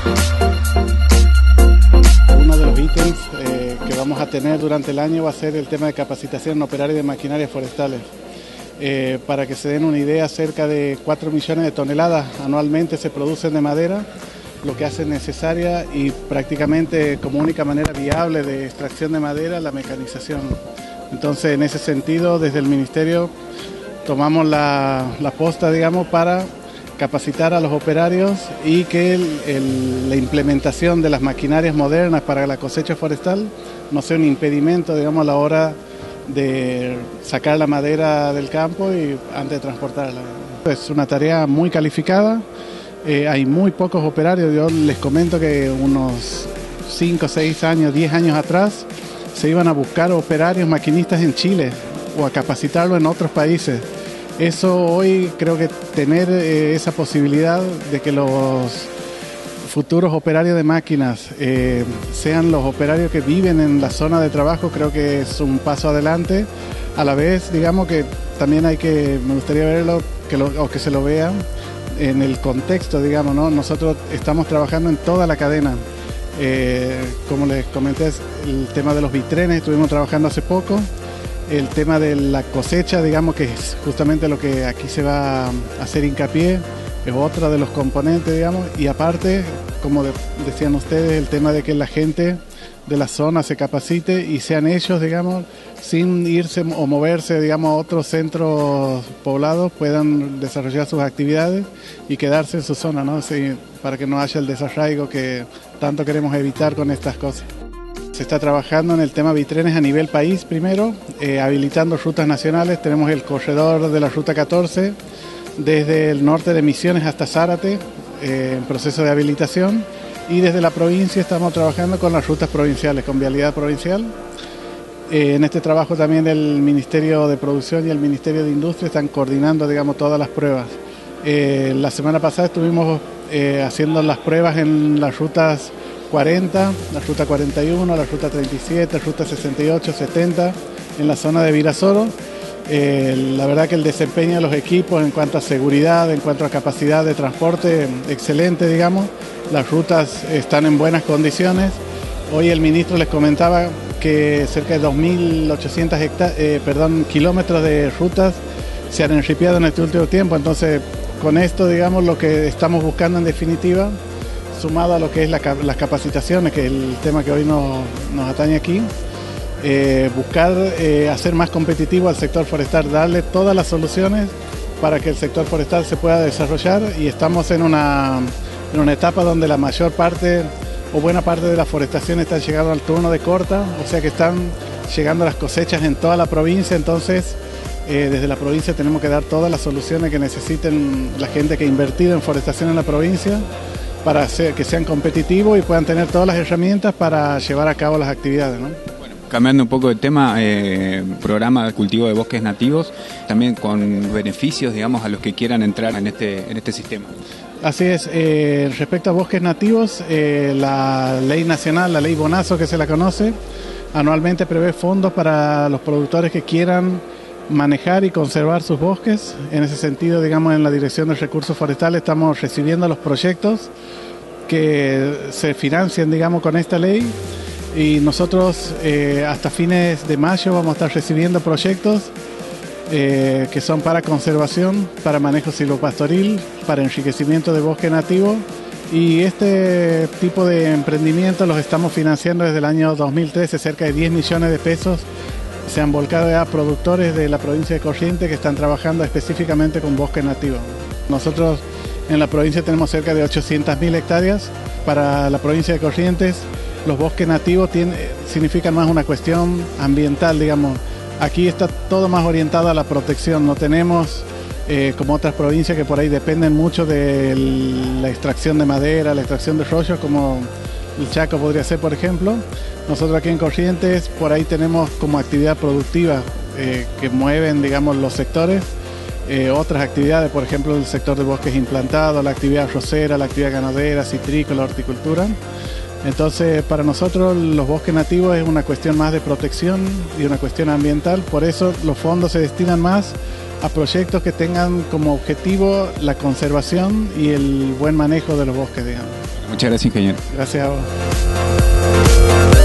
Uno de los ítems que vamos a tener durante el año va a ser el tema de capacitación en operario de maquinarias forestales. Para que se den una idea, cerca de 4 millones de toneladas anualmente se producen de madera, lo que hace necesaria y prácticamente como única manera viable de extracción de madera la mecanización. Entonces, en ese sentido, desde el Ministerio tomamos la posta, digamos, para capacitar a los operarios y que la implementación de las maquinarias modernas para la cosecha forestal no sea un impedimento, digamos, a la hora de sacar la madera del campo y antes de transportarla. Es una tarea muy calificada, hay muy pocos operarios. Yo les comento que unos 5, 6 años, 10 años atrás se iban a buscar operarios maquinistas en Chile o a capacitarlo en otros países. Eso hoy creo que tener esa posibilidad de que los futuros operarios de máquinas sean los operarios que viven en la zona de trabajo, creo que es un paso adelante. A la vez, digamos que también me gustaría verlo, que se lo vea en el contexto, digamos, ¿no? Nosotros estamos trabajando en toda la cadena. Como les comenté, el tema de los bitrenes, estuvimos trabajando hace poco. El tema de la cosecha, digamos que es justamente lo que aquí se va a hacer hincapié, es otro de los componentes, digamos, y aparte, como decían ustedes, el tema de que la gente de la zona se capacite y sean ellos, digamos, sin irse o moverse, digamos, a otros centros poblados, puedan desarrollar sus actividades y quedarse en su zona, ¿no? Sí, para que no haya el desarraigo que tanto queremos evitar con estas cosas. Se está trabajando en el tema bitrenes a nivel país primero, habilitando rutas nacionales. Tenemos el corredor de la Ruta 14, desde el norte de Misiones hasta Zárate, en proceso de habilitación. Y desde la provincia estamos trabajando con las rutas provinciales, con vialidad provincial. En este trabajo también el Ministerio de Producción y el Ministerio de Industria están coordinando, digamos, todas las pruebas. La semana pasada estuvimos haciendo las pruebas en las rutas 40, la ruta 41, la ruta 37, la ruta 68, 70, en la zona de Virasoro. La verdad que el desempeño de los equipos en cuanto a seguridad, en cuanto a capacidad de transporte, excelente, digamos. Las rutas están en buenas condiciones. Hoy el ministro les comentaba que cerca de 2.800 kilómetros de rutas se han enripiado en este último tiempo. Entonces, con esto, digamos, lo que estamos buscando en definitiva, sumado a lo que es las capacitaciones, que es el tema que hoy nos atañe aquí, buscar hacer más competitivo al sector forestal, darle todas las soluciones para que el sector forestal se pueda desarrollar, y estamos en una etapa donde la mayor parte o buena parte de la forestación está llegando al turno de corta, o sea que están llegando las cosechas en toda la provincia. Entonces desde la provincia tenemos que dar todas las soluciones que necesiten la gente que ha invertido en forestación en la provincia, para que sean competitivos y puedan tener todas las herramientas para llevar a cabo las actividades, ¿no? Bueno, cambiando un poco de tema, programa de cultivo de bosques nativos, también con beneficios, digamos, a los que quieran entrar en este sistema. Así es, respecto a bosques nativos, la ley nacional, la ley Bonazo, que se la conoce, anualmente prevé fondos para los productores que quieran manejar y conservar sus bosques. En ese sentido, digamos, en la Dirección de Recursos Forestales estamos recibiendo los proyectos que se financian, digamos, con esta ley, y nosotros hasta fines de mayo vamos a estar recibiendo proyectos que son para conservación, para manejo silvopastoril, para enriquecimiento de bosque nativo, y este tipo de emprendimientos los estamos financiando desde el año 2013, cerca de 10 millones de pesos se han volcado a productores de la provincia de Corrientes que están trabajando específicamente con bosque nativo. Nosotros en la provincia tenemos cerca de 800.000 hectáreas. Para la provincia de Corrientes, los bosques nativos significan más una cuestión ambiental, digamos. Aquí está todo más orientado a la protección. No tenemos, como otras provincias que por ahí dependen mucho de la extracción de madera, la extracción de rollos, como el Chaco podría ser, por ejemplo. Nosotros aquí en Corrientes, por ahí tenemos como actividad productiva que mueven, digamos, los sectores. Otras actividades, por ejemplo, el sector de bosques implantados, la actividad arrocera, la actividad ganadera, citrícola, horticultura. Entonces, para nosotros los bosques nativos es una cuestión más de protección y una cuestión ambiental, por eso los fondos se destinan más a proyectos que tengan como objetivo la conservación y el buen manejo de los bosques, digamos. Muchas gracias, ingeniero. Gracias a vos.